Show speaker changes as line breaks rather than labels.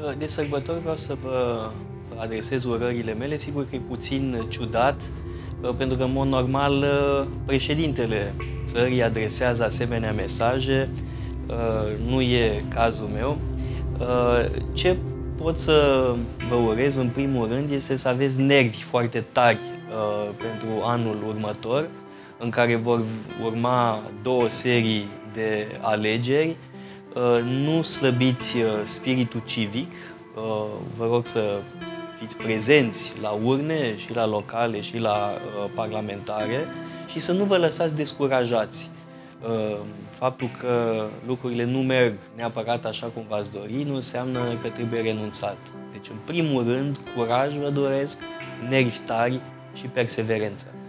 De sărbători vreau să vă adresez urările mele. Sigur că e puțin ciudat, pentru că, în mod normal, președintele țării adresează asemenea mesaje. Nu e cazul meu. Ce pot să vă urez, în primul rând, este să aveți nervi foarte tari pentru anul următor, în care vor urma două serii de alegeri. Nu slăbiți spiritul civic, vă rog să fiți prezenți la urne și la locale și la parlamentare și să nu vă lăsați descurajați. Faptul că lucrurile nu merg neapărat așa cum v-ați dori nu înseamnă că trebuie renunțat. Deci, în primul rând, curaj vă doresc, nervi tari și perseverență.